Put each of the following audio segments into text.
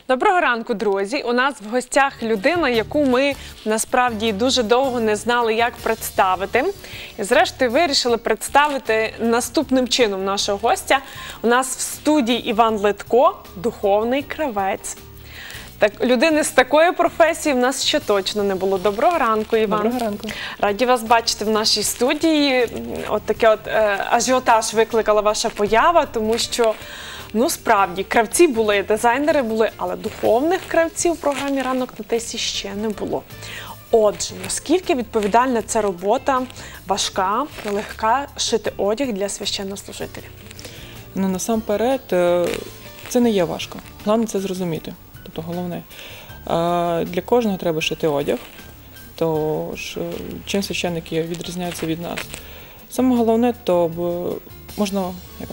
Доброго ранку, друзі! У нас в гостях людина, яку ми насправді дуже довго не знали, як представити. І зрештою вирішили представити наступним чином нашого гостя. У нас в студії Іван Литко, духовний кравець. Так, людини з такою професією в нас ще точно не було. Доброго ранку, Іван. Доброго ранку. Раді вас бачити в нашій студії. От таке ажіотаж викликала ваша поява, тому що, ну справді, кравці були, дизайнери були, але духовних кравців в програмі «Ранок на Тисі» ще не було. Отже, наскільки відповідальна ця робота, важка, нелегка, шити одяг для священнослужителів? Ну, насамперед, це не є важко. Головне це зрозуміти. Тобто головне, для кожного треба шити одяг, тож чим священники відрізняються від нас. Саме головне, то можна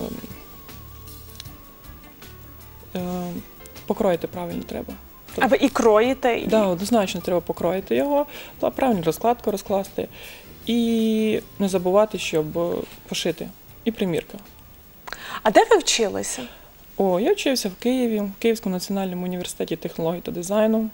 покроїти правильно треба. А ви і кроїте? Так, да, однозначно треба покроїти його, правильну розкладку розкласти і не забувати, щоб пошити. І примірка. А де ви вчилися? Я вчився в Києві, в Київському національному університеті технологій та дизайну.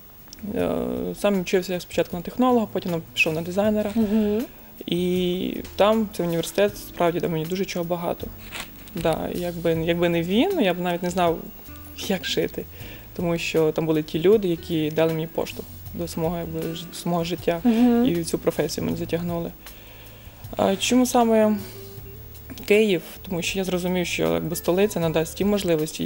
Сам вчився спочатку на технолога, потім пішов на дизайнера. Угу. І там, цей університет, справді дав мені дуже чого багато. Да, якби не він, я б навіть не знав, як шити. Тому що там були ті люди, які дали мені поштовх до самого життя. Угу. І цю професію мені затягнули. Чому саме Київ? Тому що я зрозумів, що столиця надасть ті можливості,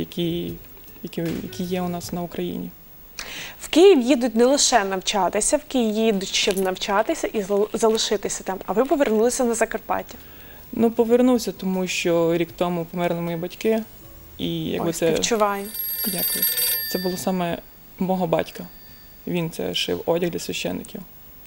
які є у нас на Україні. В Київ їдуть не лише навчатися, в Київ їдуть, щоб навчатися і залишитися там. А ви повернулися на Закарпаття? Ну, повернувся, тому що рік тому померли мої батьки. І співчуваю. Дякую. Це було саме мого батька. Він це шив одяг для священників.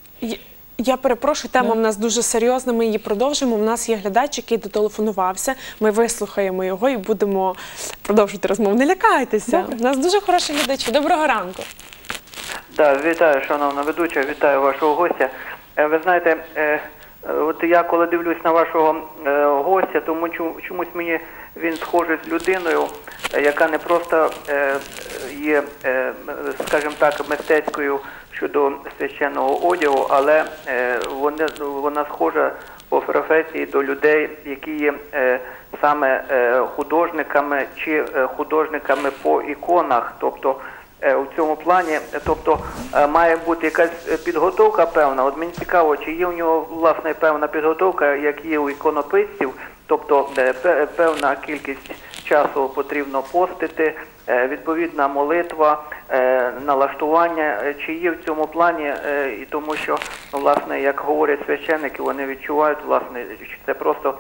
Я перепрошую, тема в нас дуже серйозна, ми її продовжимо. У нас є глядач, який дотелефонувався, ми вислухаємо його і будемо продовжувати розмову. Не лякайтеся, Добре. у нас дуже хороші глядачі. Доброго ранку. Так, вітаю, шановна ведуча, вітаю вашого гостя. Ви знаєте, от я коли дивлюсь на вашого гостя, тому чомусь мені він схожий з людиною, яка не просто є, скажімо так, мистецькою щодо священного одягу, але вона схожа по професії до людей, які є саме художниками чи художниками по іконах. Тобто у цьому плані, має бути якась підготовка певна. От мені цікаво, чи є у нього власне певна підготовка, як є у іконописців, тобто певна кількість часу потрібно постити, відповідна молитва, налаштування, чи є в цьому плані, і тому що, власне, як говорять священники, вони відчувають, власне, чи це просто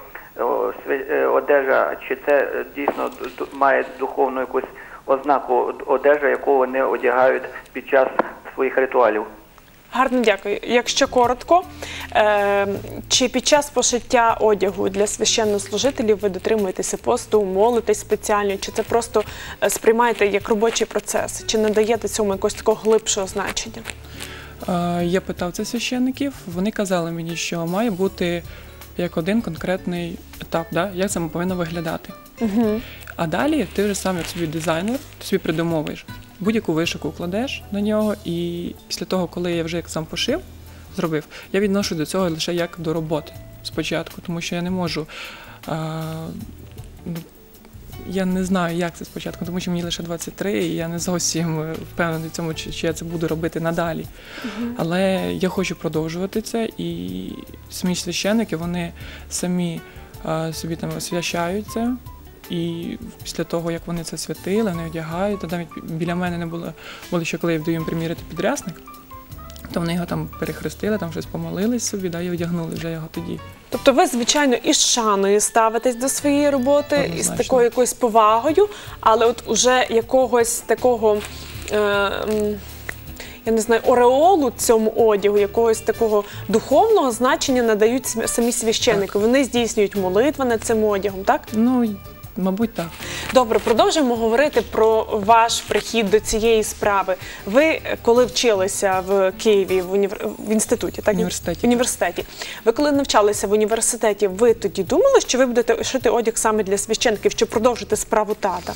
одежа, чи це дійсно має духовну якусь ознаку одежа, яку вони одягають під час своїх ритуалів. Гарно, дякую. Якщо коротко, чи під час пошиття одягу для священнослужителів ви дотримуєтеся посту, молитесь спеціально, чи це просто сприймаєте як робочий процес, чи надаєте цьому якогось такого глибшого значення? Я питав це священників, вони казали мені, що має бути як один конкретний етап, як це повинно виглядати. Угу. А далі ти вже сам, як собі дизайнер, ти собі придумовуєш, будь-яку вишивку кладеш на нього, і після того, коли я вже як сам пошив, зробив, я відношу до цього лише як до роботи спочатку, тому що я не можу, я не знаю, як це спочатку, тому що мені лише 23, і я не зовсім впевнений в цьому, чи я це буду робити надалі. Але я хочу продовжувати це, і самі священники, вони самі собі там освящають це. І після того, як вони це святили, вони одягають, то навіть біля мене не було, що коли я вдаю їм приміряти підрясник, то вони його там перехрестили, там щось помолились собі, і одягнули вже його тоді. Тобто ви, звичайно, із шаною ставитесь до своєї роботи, і з такою якоюсь повагою, але от уже якогось такого, я не знаю, ореолу цьому одягу, якогось такого духовного значення надають самі священники. Вони здійснюють молитви над цим одягом, так? Ну, Мабуть, так. Добре, продовжимо говорити про ваш прихід до цієї справи. Ви, коли вчилися в Києві в інституті, так? Університеті. В університеті. Ви коли навчалися в університеті, ви тоді думали, що ви будете шити одяг саме для священників, щоб продовжити справу тата?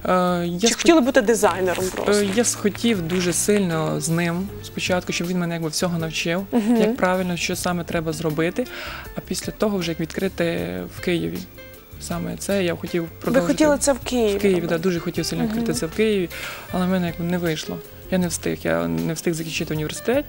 Чи хотіли бути дизайнером просто? Я схотів дуже сильно з ним спочатку, щоб він мене всього навчив, як правильно, що саме треба зробити, а після того вже як відкрити в Києві. Саме це я хотів продовжити. Ви хотіли це в Києві? В Києві, так, дуже хотів сильно відкрити це в Києві, але в мене не вийшло. Я не встиг закінчити університет,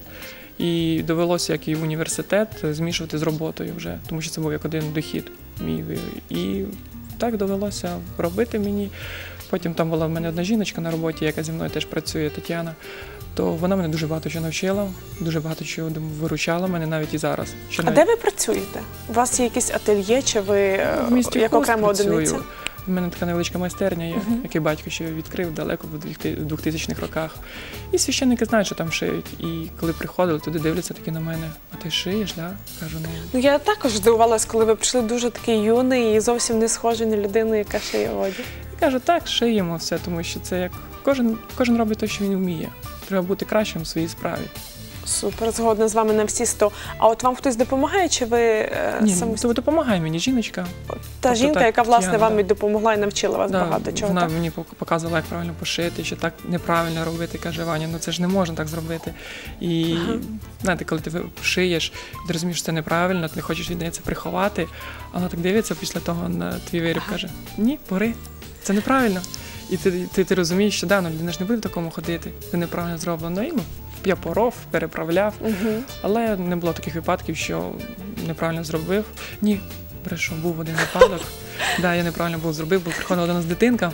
і довелося, як і в університет, змішувати з роботою вже, тому що це був як один дохід мій. І так довелося робити мені. Потім там була в мене одна жіночка на роботі, яка зі мною теж працює, Тетяна, то вона мене дуже багато чого навчила, дуже багато чого виручала мене навуть і зараз. А де ви працюєте? У вас є якесь ательє, чи ви в місті як окрема одиниця? У мене така невеличка майстерня є, який батько ще відкрив далеко в 2000-х роках. І священники знають, що там шиють. І коли приходили, туди дивляться такі на мене: а ти шиєш, да? Кажу, Ну, я також здивувалась, коли ви прийшли дуже такий юний і зовсім не схожий на людину, яка шиє одяг. Я кажу, так, шиємо все, тому що це як кожен робить те, що він вміє. Треба бути кращим в своїй справі. Супер, згодна з вами на всі 100. А от вам хтось допомагає, чи ви Ні, самостійно? допомагає мені жіночка. Та жінка, яка, власне, Тетяна, вам і допомогла і навчила вас багато чого, вона так? мені показувала, як правильно пошити, що так неправильно робити. Каже, Ваня, ну це ж не можна так зробити. І, знаєте, коли ти шиєш, ти розумієш, що це неправильно, ти не хочеш від неї це приховати, а вона так дивиться після того на твій виріб, каже, ні, бери, це неправильно. І ти розумієш, що да, ну, людина ж не буде в такому ходити, це неправильно зроблено. І, я поров, переправляв, але не було таких випадків, що неправильно зробив. Ні, брешу, був один випадок. Да, я неправильно зробив, бо приходила до нас дитинка,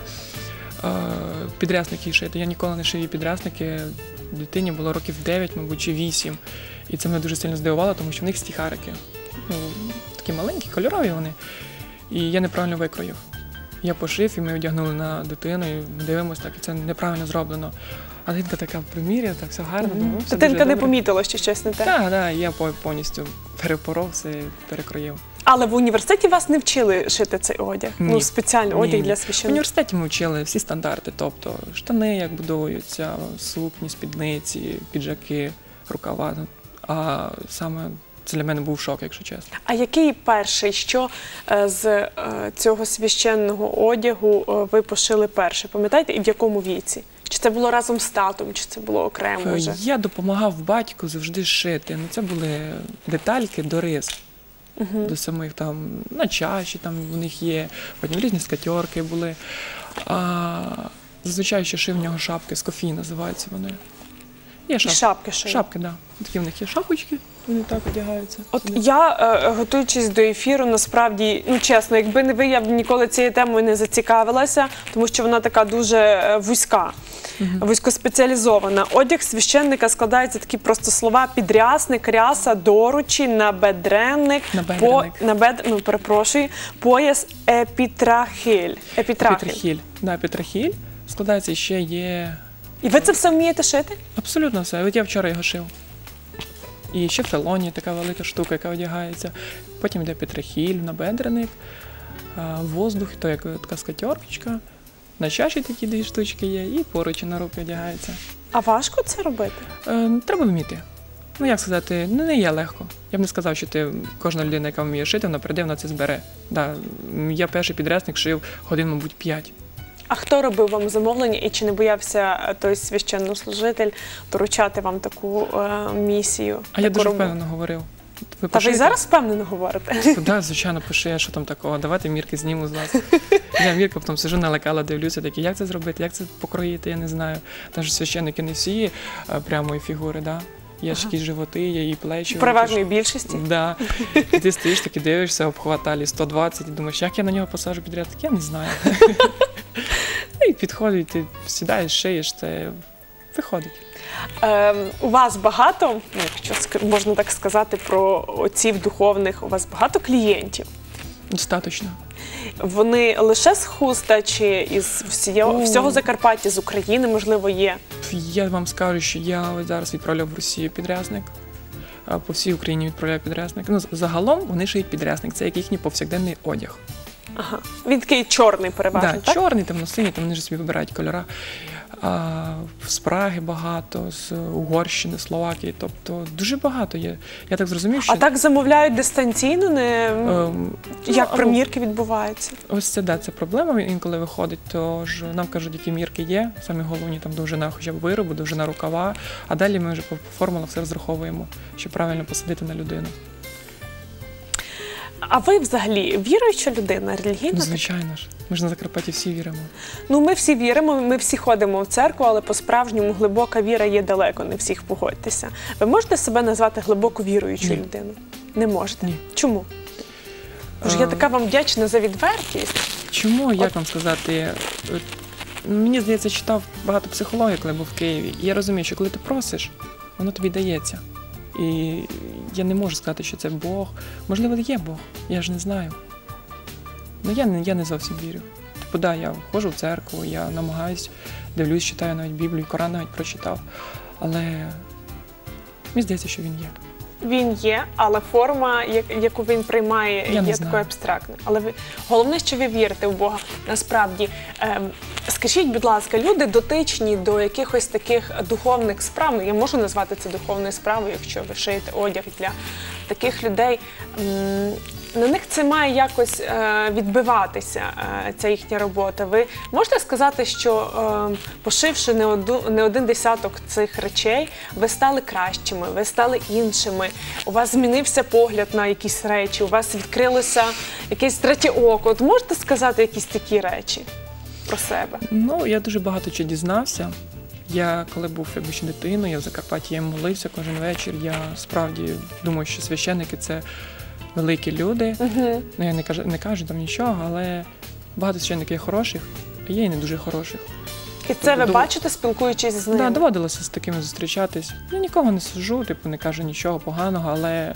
підрясники їй шити. Я ніколи не шив їй підрясники. Дитині було років 9, мабуть, чи 8. І це мене дуже сильно здивувало, тому що в них стіхарики. Ну, такі маленькі, кольорові вони. І я неправильно викроїв. Я пошив, і ми одягнули на дитину, і дивимося так, і це неправильно зроблено. А дитинка така в примір'я, так все гарно. Дитинка не помітила, що щось не те? Так, я повністю перепоров все, перекроїв. Але в університеті вас не вчили шити цей одяг? Ні. Ну, спеціальний одяг для В священників? університеті ми вчили всі стандарти, тобто штани, як будуються, сукні, спідниці, піджаки, рукава. А саме це для мене був шок, якщо чесно. А який перший, що з цього священного одягу ви пошили перше? Пам'ятаєте, і в якому віці? Чи це було разом з татом, чи це було окремо вже? Я допомагав батьку завжди шити. Ну, це були детальки до рис. До самих там, на чаші там у них є, потім різні скатерки були. Зазвичай ще шив в нього шапки, скофій називаються вони. Є шапки. І шапки шили? Шапки, так. Да. Такі в них є шапочки, вони так одягаються. От я, готуючись до ефіру, насправді, ну чесно, якби не ви, я б ніколи цією темою не зацікавилася, тому що вона така дуже вузька, вузькоспеціалізована. Одяг священника складається такі просто слова: підрясник, ряса, доручі, набедренник, пояс, епітрахиль. Епітрахиль. Да, епітрахиль складається, ще є... І ви це все вмієте шити? Абсолютно все. От я вчора його шив. І ще в талоні така велика штука, яка одягається. Потім йде епітрахиль, набедреник, воздух, то як така скатерочка. На чаші такі дві штучки є, і поруч на руки одягається. А важко це робити? Треба вміти. Ну, як сказати, не є легко. Я б не сказав, що кожна людина, яка вміє шити, вона прийде, вона це збере. Да, я перший підрясник шив годин, мабуть, 5. А хто робив вам замовлення і чи не боявся той священнослужитель доручати вам таку місію? А я дуже впевнено говорив. Та ви і зараз впевнено говорите? Так, звичайно, пиши, що там такого, давайте мірки зніму з вас. Я мірка, потім сижу на лекала, дивлюся, такі, як це зробити, як це покроїти, я не знаю. Там ж священники не всі прямої фігури, да? Є ж якісь животи, є і плечі. Переважної більшості? Да. І ти стоїш, таки дивишся, обхват талії 120, і думаєш, як я на нього посаджу підряд? Так я не знаю. І підходить, ти сідаєш, шиєш, це виходить. У вас багато, якщо можна так сказати, про отців духовних, у вас багато клієнтів? Достатньо. Вони лише з Хуста чи із всього Закарпаття, з України, можливо, є? Я вам скажу, що я зараз відправляв в Росію підрясник, по всій Україні відправляю підрясник. Ну, загалом вони шиють підрясник, це як їхній повсякденний одяг. Ага. Він такий чорний переважно, Да, так? чорний, темно-синій, там вони ж собі вибирають кольори. З Праги багато, з Угорщини, Словакії, тобто дуже багато є. Я так зрозумів, що... А так замовляють дистанційно, не як або- примірки відбуваються? Ось це, да, це проблема інколи виходить, тож нам кажуть, які мірки є, самі головні, там довжина хоча б виробу, довжина рукава, а далі ми вже по формулах все розраховуємо, щоб правильно посадити на людину. А ви взагалі віруюча людина, релігійна? Ну, звичайно ж, ми ж на Закарпатті всі віримо. Ну, ми всі віримо, ми всі ходимо в церкву, але по-справжньому глибока віра є далеко, не всіх, погодьтеся. Ви можете себе назвати глибоко віруючою Ні. людиною? Не можете? Ні. Чому? Боже, я така вам вдячна за відвертість. Чому, як вам сказати, мені здається, читав багато психології, коли був в Києві, і я розумію, що коли ти просиш, воно тобі дається. І я не можу сказати, що це Бог. Можливо, є Бог, я ж не знаю. Ну, я не зовсім вірю. Типу, да, я ходжу в церкву, я намагаюсь, дивлюсь, читаю навіть Біблію, Коран навіть прочитав. Але мені здається, що він є. Він є, але форма, яку він приймає, Я не є знаю. такою абстрактною. Але головне, що ви вірите в Бога. Насправді, скажіть, будь ласка, люди дотичні до якихось таких духовних справ, ну, я можу назвати це духовною справою, якщо ви шиєте одяг для таких людей, на них це має якось відбиватися, ця їхня робота. Ви можете сказати, що пошивши не один десяток цих речей, ви стали кращими, ви стали іншими, у вас змінився погляд на якісь речі, у вас відкрилося якесь третє око. От можете сказати якісь такі речі про себе? Ну, я дуже багато чого дізнався. Я, коли був якби ще дитиною, я в Закарпатті, я молився кожен вечір. Я справді думаю, що священники – це великі люди. Угу. Ну, я не кажу там нічого, але багато священників є хороших, а є і не дуже хороших. І це ви Дов- бачите, спілкуючись з ними? Да, доводилося з такими зустрічатись. Я нікого не сужу, типу, не кажу нічого поганого, але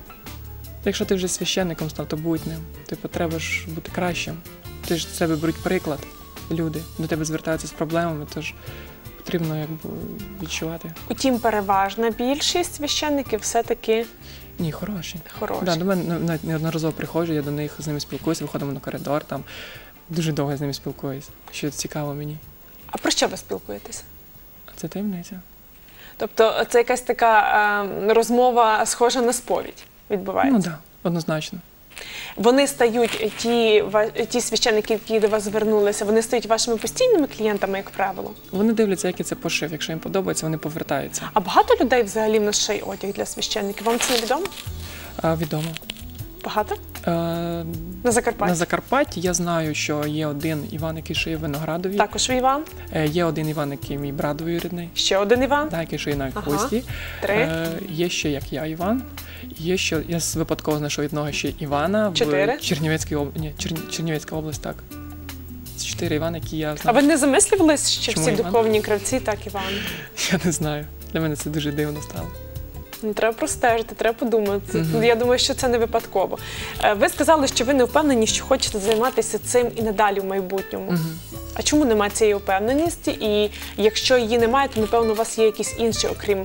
якщо ти вже священником став, то будь ним. Типу, треба ж бути кращим. Ти ж з себе беруть приклад, люди, до тебе звертаються з проблемами, тож потрібно якби відчувати. Утім, переважна більшість священників все-таки Ні, хороші. хороші. Да, до мене навіть неодноразово приходжу, я до них з ними спілкуюся, виходимо на коридор, там дуже довго з ними спілкуюсь, що цікаво мені. А про що ви спілкуєтеся? А це таємниця. Тобто це якась така розмова, схожа на сповідь, відбувається? Ну так, да, однозначно. Вони стають, ті священники, які до вас звернулися, вони стають вашими постійними клієнтами, як правило? Вони дивляться, як я це пошив. Якщо їм подобається, вони повертаються. А багато людей взагалі в нас шиє одяг для священників? Вам це не відомо? Відомо. Багато? Е, На Закарпатті? На Закарпатті я знаю, що є один Іван, який шиє в Виноградові. Також Іван? Є один Іван, який мій брат двоюрідний, Ще один Іван? да, який шиє на Ага. хвості. 3? Є ще, як я, Іван. Є ще, я випадково знайшов одного ще Івана 4? в Чернівецькій області. Ні, Чернівецька область, так. Це 4 Івана, які я А знаю. ви не замислювались, що Чому всі Іван? духовні кравці так Іван? Я не знаю. Для мене це дуже дивно стало. Ну, треба простежити, треба подумати. Мгм. Я думаю, що це не випадково. Ви сказали, що ви не впевнені, що хочете займатися цим і надалі в майбутньому. А чому немає цієї впевненості? І якщо її немає, то, напевно, у вас є якісь інші, окрім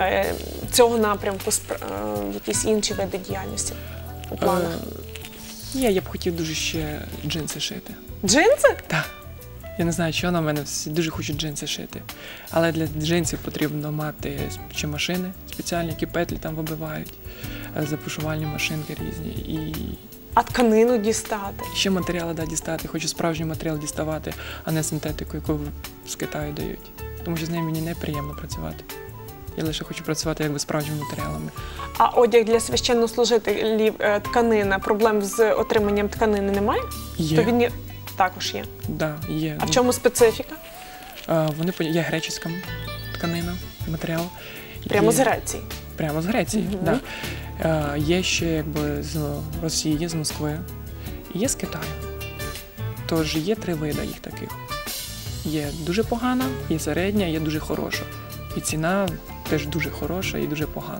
цього напрямку, якісь інші види діяльності у планах? Я б хотів дуже ще джинси шити. Джинси? Так. Я не знаю, що на мене всі дуже хочуть джинси шити. Але для джинсів потрібно мати чи машини спеціальні, які петлі там вибивають, запушувальні машинки різні. І А тканину дістати? ще матеріали дістати. Хочу справжній матеріал діставати, а не синтетику, яку з Китаю дають. Тому що з нею мені неприємно працювати. Я лише хочу працювати якби справжніми матеріалами. А одяг для священнослужителів, тканина, проблем з отриманням тканини немає? Є. То він також є. Да, є. А в чому специфіка? Є греческа тканина, матеріал. Прямо Є- з Греції. Прямо з Греції, Мгм. да. Є ще якби з Росії, з Москви, і є з Китаю. Тож є 3 види їх таких. Є дуже погана, є середня, є дуже хороша. І ціна теж дуже хороша і дуже погана.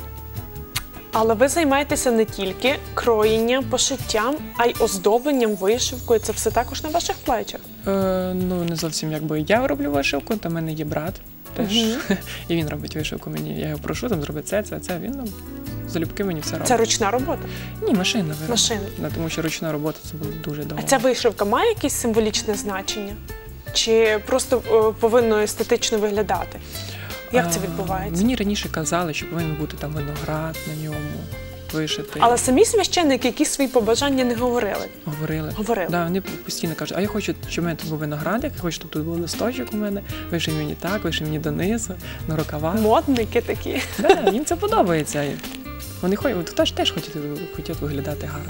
Але ви займаєтеся не тільки кроєнням, пошиттям, а й оздобленням, вишивкою. Це все також на ваших плечах. Ну, не зовсім якби я роблю вишивку, то в мене є брат теж. Мгм. І він робить вишивку мені. Я його прошу, там зроби це. Він залюбки мені все робить. Це ручна робота? Ні, машина виробляє. Машина. Да, тому що ручна робота це було дуже довго. А ця вишивка має якесь символічне значення? Чи просто повинно естетично виглядати? Як це відбувається? Мені раніше казали, що повинен бути там виноград на ньому, вишитий. Але самі священники якісь свої побажання не говорили? Говорили. Да, вони постійно кажуть, а я хочу, щоб у мене тут був виноград, я хочу, щоб тут був листочок у мене, вишив мені так, вишив мені донизу, на рукавах. Модники такі. Да, їм це подобається. Вони теж хотять виглядати гарно.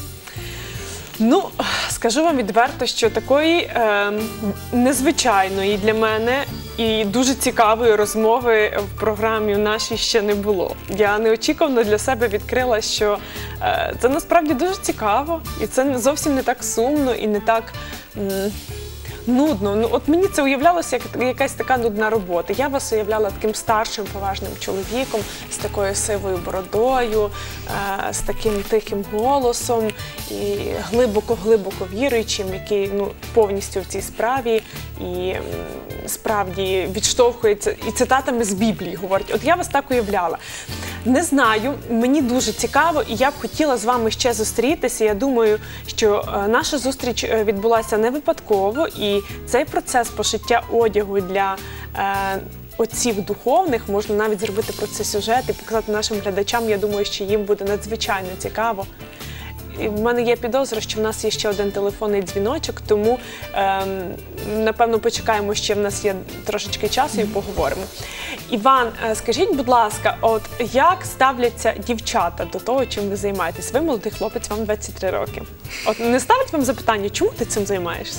Ну, скажу вам відверто, що такої незвичайної для мене і дуже цікавої розмови в програмі нашій ще не було. Я неочікувано для себе відкрила, що це насправді дуже цікаво, і це зовсім не так сумно і не так нудно. Ну, от мені це уявлялося як якась така нудна робота. Я вас уявляла таким старшим, поважним чоловіком, з такою сивою бородою, з таким тихим голосом і глибоко-глибоко віруючим, який повністю в цій справі і справді відштовхується і цитатами з Біблії говорить. От я вас так уявляла. Не знаю, мені дуже цікаво, і я б хотіла з вами ще зустрітися. Я думаю, що наша зустріч відбулася не випадково, і цей процес пошиття одягу для отців духовних, можна навіть зробити про це сюжет і показати нашим глядачам. Я думаю, що їм буде надзвичайно цікаво. І в мене є підозра, що в нас є ще один телефонний дзвіночок, тому, напевно, почекаємо, ще в нас є трошечки часу і поговоримо. Іван, скажіть, будь ласка, от як ставляться дівчата до того, чим ви займаєтесь? Ви молодий хлопець, вам 23 роки. От не ставить вам запитання, чому ти цим займаєшся?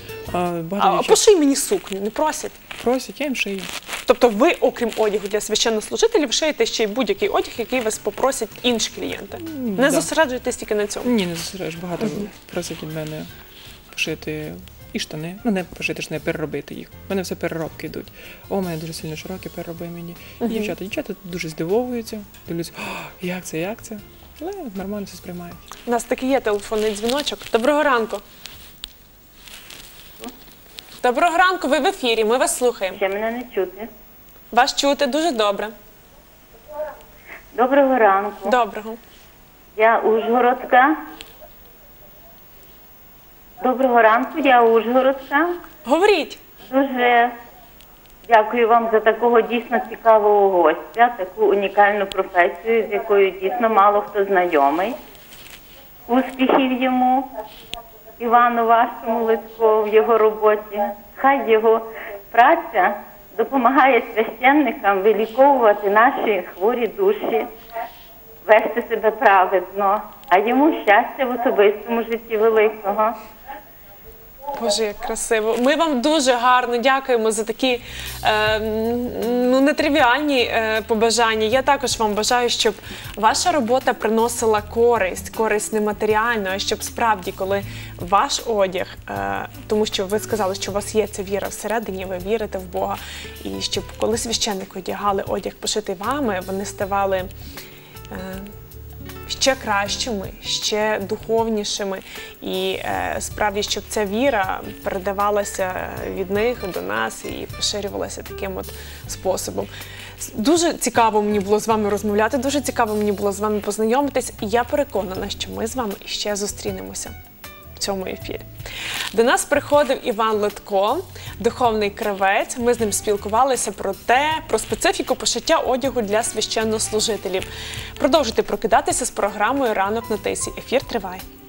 Поший мені сукню, не просять? Просять, я їм шию. Тобто ви, окрім одягу для священнослужителів, шиєте ще й будь-який одяг, який вас попросять інші клієнти? Не зосереджуєтесь тільки на цьому? Ні, не зосереджуюсь. Багато просять від мене пошити і штани. Ну, не пошити штани, переробити їх. У мене все переробки йдуть. О, у мене дуже сильно широкі, перероби мені. І дівчата дуже здивовуються, дивляться, як це? Але нормально все сприймають. У нас таки є телефонний дзвіночок. Доброго ранку. Доброго ранку, ви в ефірі, ми вас слухаємо. Ще мене не чути. Вас чути дуже добре. Доброго ранку. Доброго. Я Ужгородська. Доброго ранку, я Ужгородська. Говоріть. Дуже дякую вам за такого дійсно цікавого гостя, таку унікальну професію, з якою дійсно мало хто знайомий. Успіхів йому, Івану вашому Литко, в його роботі. Хай його праця допомагає священникам виліковувати наші хворі душі, вести себе праведно, а йому щастя в особистому житті великого. Боже, як красиво. Ми вам дуже гарно дякуємо за такі нетривіальні побажання. Я також вам бажаю, щоб ваша робота приносила користь не матеріальну, а щоб справді, коли ваш одяг, тому що ви сказали, що у вас є ця віра всередині, ви вірите в Бога, і щоб коли священники одягали одяг пошитий вами, вони ставали ще кращими, ще духовнішими і справді, щоб ця віра передавалася від них до нас і поширювалася таким от способом. Дуже цікаво мені було з вами розмовляти, дуже цікаво мені було з вами познайомитись, і я переконана, що ми з вами ще зустрінемося в цьому ефірі. До нас приходив Іван Литко, духовний кравець. Ми з ним спілкувалися про специфіку пошиття одягу для священнослужителів. Продовжуйте прокидатися з програмою «Ранок на тисі». Ефір триває.